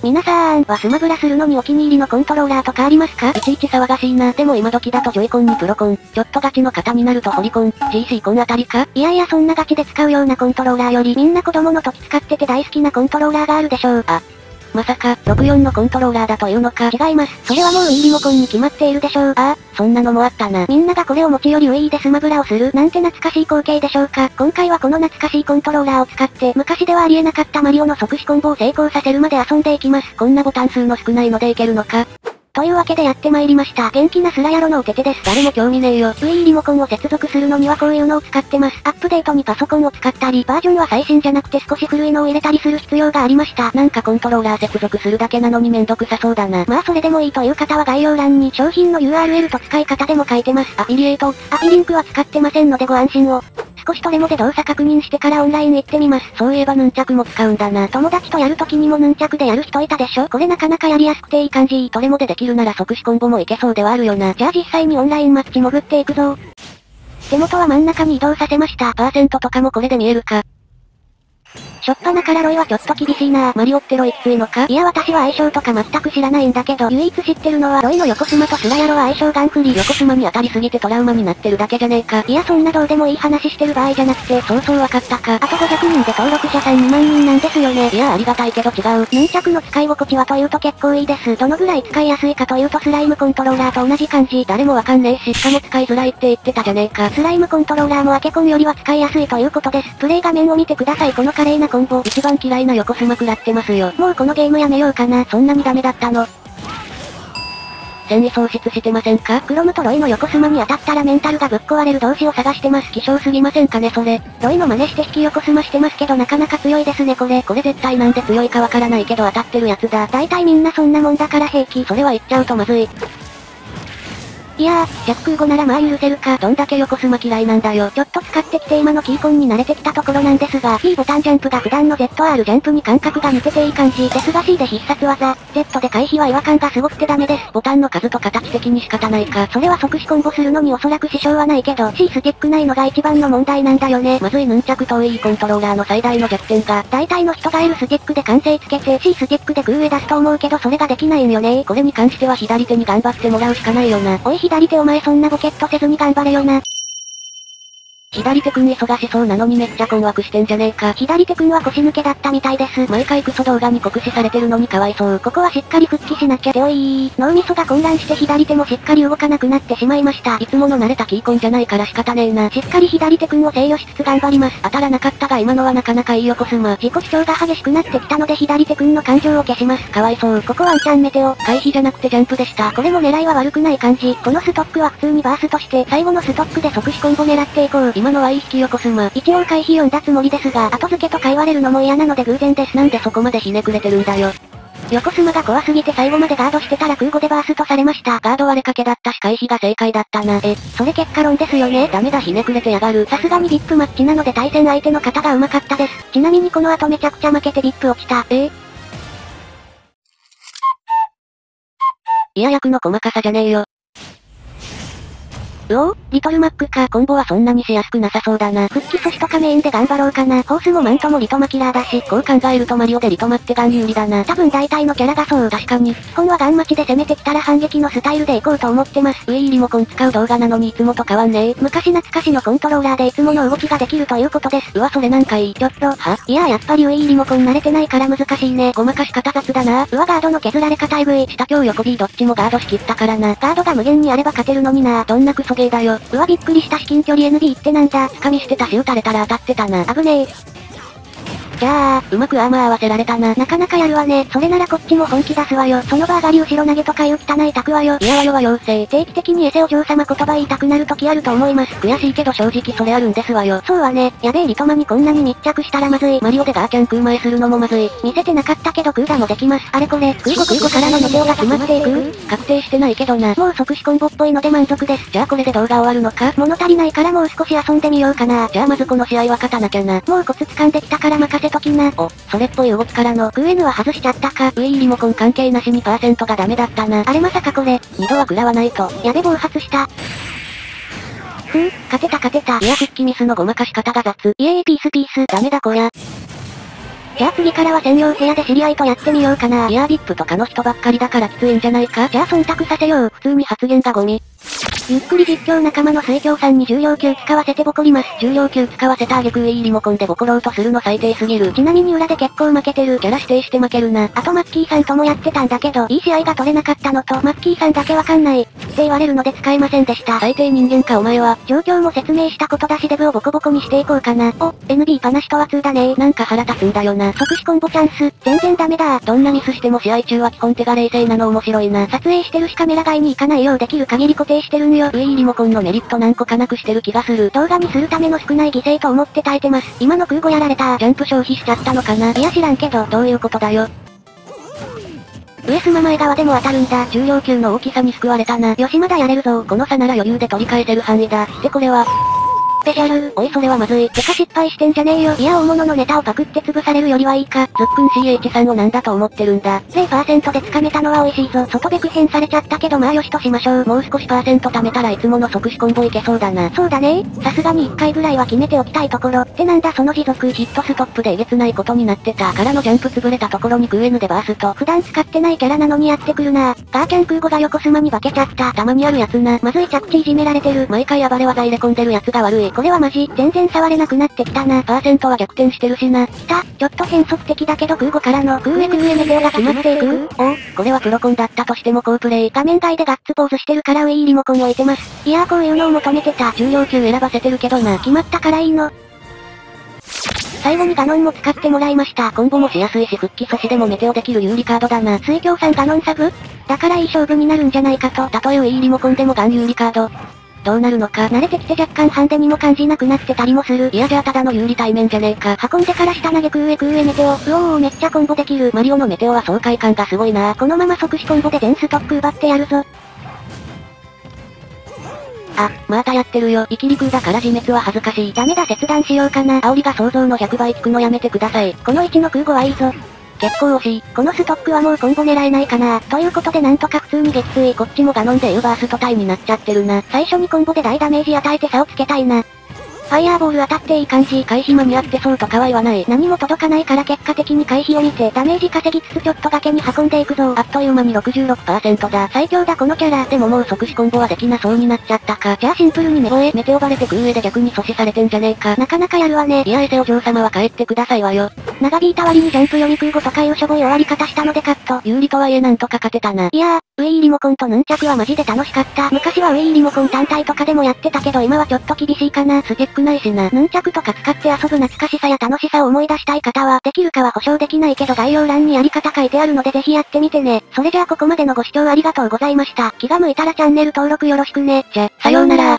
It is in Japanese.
皆さんはスマブラするのにお気に入りのコントローラーとかありますか？ いちいち騒がしいな。でも今時だとジョイコンにプロコン、ちょっとガチの型になるとホリコン、GC コンあたりか？ いやいやそんなガチで使うようなコントローラーよりみんな子供の時使ってて大好きなコントローラーがあるでしょう。 あ、まさか、64のコントローラーだというのか？ 違います。それはもう Wii リモコンに決まっているでしょう。 ああ、そんなのもあったな。 みんながこれを持ち寄り Wii でスマブラをするなんて懐かしい光景でしょうか。今回はこの懐かしいコントローラーを使って、昔ではありえなかったマリオの即死コンボを成功させるまで遊んでいきます。 こんなボタン数の少ないのでいけるのか？ というわけでやってまいりました。元気なスラヤロのおててです。 誰も興味ねえよ。 Wii リモコンを接続するのにはこういうのを使ってます。アップデートにパソコンを使ったり、バージョンは最新じゃなくて少し古いのを入れたりする必要がありました。 なんかコントローラー接続するだけなのにめんどくさそうだな。 まあそれでもいいという方は概要欄に商品の URL と使い方でも書いてます。 アフィリエイト。 アフィリンクは使ってませんのでご安心を。少しトレモで動作確認してからオンライン行ってみます。 そういえばヌンチャクも使うんだな。 友達とやるときにもヌンチャクでやる人いたでしょ？これなかなかやりやすくていい感じ。 トレモでできるなら即死コンボもいけそうではあるよな。 じゃあ実際にオンラインマッチ潜っていくぞ。手元は真ん中に移動させました。 パーセントとかもこれで見えるか？ しょっぱなからロイはちょっと厳しいな。 マリオってロイきついのか？ いや私は相性とか全く知らないんだけど、唯一知ってるのはロイの横スマとスラヤロは相性ガンクリ。 横スマに当たりすぎてトラウマになってるだけじゃねえか。 いやそんなどうでもいい話してる場合じゃなくて、 そうわかったか。 あと500人で登録者さん2万人なんですよね。 いやありがたいけど違う。 ヌンチャクの使い心地はというと結構いいです。どのぐらい使いやすいかというとスライムコントローラーと同じ感じ。 誰もわかんねえし、しかも使いづらいって言ってたじゃねえか。 スライムコントローラーもアケコンよりは使いやすいということです。プレイ画面を見てください。この華麗なコンボ。 一番嫌いな横スマ食らってますよ。 もうこのゲームやめようかな。 そんなにダメだったの？戦意喪失してませんか？ クロムとロイの横スマに当たったらメンタルがぶっ壊れる同士を探してます。 希少すぎませんかねそれ。 ロイの真似して引き横スマしてますけどなかなか強いですねこれ。 これ絶対なんで強いかわからないけど当たってるやつだ。 大体みんなそんなもんだから平気。 それは言っちゃうとまずい。 いやー、弱空語ならまあ許せるか。 どんだけ横スマ嫌いなんだよ。 ちょっと使ってきて今のキーコンに慣れてきたところなんですが、P ボタンジャンプが普段の ZR ジャンプに感覚が似てていい感じですが C で必殺技、Z で回避は違和感がすごくてダメです。 ボタンの数と形的に仕方ないか。 それは即死コンボするのにおそらく支障はないけど、C スティックないのが一番の問題なんだよね。 まずいヌンチャクと Wii コントローラーの最大の弱点が、 大体の人が L スティックで完成つけて C スティックで空へ出すと思うけどそれができないんよね。 これに関しては左手に頑張ってもらうしかないよな。 おい左手お前そんなボケっとせずに頑張れよな。 左手くん忙しそうなのにめっちゃ困惑してんじゃねえか。 左手くんは腰抜けだったみたいです。 毎回クソ動画に酷使されてるのにかわいそう。 ここはしっかり復帰しなきゃでおいー。脳みそが混乱して左手もしっかり動かなくなってしまいました。 いつもの慣れたキーコンじゃないから仕方ねえな。 しっかり左手くんを制御しつつ頑張ります。 当たらなかったが今のはなかなかいい横スマ。 自己主張が激しくなってきたので左手くんの感情を消します。 かわいそう。 ここワンチャンメテオ。 回避じゃなくてジャンプでした。 これも狙いは悪くない感じ。このストックは普通にバーストして、最後のストックで即死コンボ狙っていこう。 今のはいい引き横スマ。 一応回避読んだつもりですが、後付けとか言われるのも嫌なので偶然です。 なんでそこまでひねくれてるんだよ。 横スマが怖すぎて最後までガードしてたら空語でバーストされました。 ガード割れかけだったし回避が正解だったな。 それ結果論ですよね。 ダメだひねくれてやがる。 さすがに VIP マッチなので対戦相手の方が上手かったです。ちなみにこの後めちゃくちゃ負けて VIP 落ちた。 いや役の細かさじゃねえよ。 リトルマックか。 コンボはそんなにしやすくなさそうだな。 復帰阻止とかメインで頑張ろうかな。ホースもマントもリトマキラーだし。 こう考えるとマリオでリトマってガン有利だな。 多分大体のキャラがそう。 確かに。 基本はガン待ちで攻めてきたら反撃のスタイルで行こうと思ってます。 Wii リモコン使う動画なのにいつもと変わんねえ。 昔懐かしのコントローラーでいつもの動きができるということです。 うわそれなんかいい。ちょっと、 いややっぱり Wii リモコン慣れてないから難しいね。 ごまかし方雑だな。 ガードの削られ方えぐい。 下強横 B どっちもガードしきったからな。 ガードが無限にあれば勝てるのにな。 どんなクソゲーだよ。 びっくりした。至近距離 NB ってなんだ。 掴みしてたし撃たれたら当たってたな。 危ねえ。じゃあ、 うまくアーマー合わせられたな。 なかなかやるわね。それならこっちも本気出すわよ。その場上がり後ろ投げとかいう汚い卓はよ。 いやわよは妖精。 定期的にエセお嬢様言葉言いたくなる時あると思います。 悔しいけど正直それあるんですわよ。 そうはね。やべえリトマにこんなに密着したらまずい。 マリオでガーキャン食う前するのもまずい。 見せてなかったけどクーダもできます。あれこれ、空母からのメテオが決まっていく。 確定してないけどな。 もう即死コンボっぽいので満足です。 じゃあこれで動画終わるのか？ 物足りないからもう少し遊んでみようかな。 じゃあまずこの試合は勝たなきゃな。 もうコツ掴んできたから任せときな。 それっぽい動きからの。 クー N は外しちゃったか。 Wii リモコン関係なしにパーセントがダメだったな。 あれまさかこれ。 2度は食らわないと。 やべ暴発した。勝てた。 いや復帰ミスのごまかし方が雑。 イエーイピース。 ダメだこりゃ。 じゃあ次からは専用部屋で知り合いとやってみようかな。 いやVIP とかの人ばっかりだからきついんじゃないか。 じゃあ忖度させよう。 普通に発言がゴミ。 ゆっくり実況仲間の水郷さんに重量級使わせてボコります。 重量級使わせた挙句いいリモコンでボコろうとするの最低すぎる。 ちなみに裏で結構負けてる。 キャラ指定して負けるな。 あとマッキーさんともやってたんだけど、いい試合が取れなかったのと、マッキーさんだけわかんない。って言われるので使えませんでした。 最低人間かお前は。 状況も説明したことだしデブをボコボコにしていこうかな。お、NB パナシとは2だね。 なんか腹立つんだよな。 即死コンボチャンス。全然ダメだ。 どんなミスしても試合中は基本手が冷静なの面白いな。 撮影してるしカメラ外に行かないようできる限り固定してるんよ。 リモコンのメリット何個かなくしてる気がする。 動画にするための少ない犠牲と思って耐えてます。今の空母やられた。 ジャンプ消費しちゃったのかな。 いや知らんけど。 どういうことだよ。 上スマ前側でも当たるんだ。 重量級の大きさに救われたな。 よしまだやれるぞ。 この差なら余裕で取り返せる範囲だ。ってこれは。 スペシャル。 おいそれはまずい。 てか失敗してんじゃねえよ。いや大物のネタをパクって潰されるよりはいいか。 ずっくん CH さんをなんだと思ってるんだ。 0% で掴めたのは美味しいぞ。外ベク変されちゃったけどまあよしとしましょう。 もう少しパーセント貯めたらいつもの即死コンボいけそうだな。 そうだね。さすがに1回ぐらいは決めておきたいところ。ってなんだその持続。 ヒットストップでえげつないことになってた。からのジャンプ潰れたところにクーエヌでバースト。 普段使ってないキャラなのにやってくるな。ガーキャン空母が横スマに化けちゃった。 たまにあるやつな。 まずい着地いじめられてる。 毎回暴れ技入れ込んでるやつが悪い。 これはマジ。全然触れなくなってきたな。 パーセントは逆転してるしな。 来た。ちょっと変則的だけど空母からの空へメテオが決まっていく。 おう、これはプロコンだったとしても好プレイ。 画面外でガッツポーズしてるからリモコン置いてます。いやーこういうのを求めてた。 重量級選ばせてるけどな。 決まったからいいの。最後にガノンも使ってもらいました。 コンボもしやすいし復帰阻止でもメテオできる有利カードだな。 水郷さんガノンサブだからいい勝負になるんじゃないかと。 たとえリモコンでもガン有利カード。どうなるのか。 慣れてきて若干ハンデにも感じなくなってたりもする。 いやじゃあただの有利対面じゃねえか。 運んでから下投げ空へメテオ。うおーめっちゃコンボできる。 マリオのメテオは爽快感がすごいな。 このまま即死コンボで全ストック奪ってやるぞ。 あ、またやってるよ。生きり空だから自滅は恥ずかしい。 ダメだ切断しようかな。 煽りが想像の100倍効くのやめてください。 この1の空母はいいぞ。 結構惜しい。 このストックはもうコンボ狙えないかな。ということでなんとか普通に撃墜。 こっちもガノンでバーストタイになっちゃってるな。 最初にコンボで大ダメージ与えて差をつけたいな。ファイヤーボール当たっていい感じ。 回避間に合ってそうとかは言わない。 何も届かないから結果的に回避を見てダメージ稼ぎつつちょっと崖に運んでいくぞ。 あっという間に 66% だ。 最強だこのキャラ。 でももう即死コンボはできなそうになっちゃったか。 じゃあシンプルにメテオバレて空へで逆に阻止されてんじゃねえか。 なかなかやるわね。 いやエセお嬢様は帰ってくださいわよ。 長引いた割にジャンプ読み空母とかいうしょぼい終わり方したのでカット。 有利とはいえなんとか勝てたな。 いやー、リモコンとヌンチャクはマジで楽しかった。昔はリモコン単体とかでもやってたけど今はちょっと厳しいかな。 スペックないしな。 ヌンチャクとか使って遊ぶ懐かしさや楽しさを思い出したい方は、できるかは保証できないけど概要欄にやり方書いてあるのでぜひやってみてね。それじゃあここまでのご視聴ありがとうございました。気が向いたらチャンネル登録よろしくね。 じゃ、さようなら。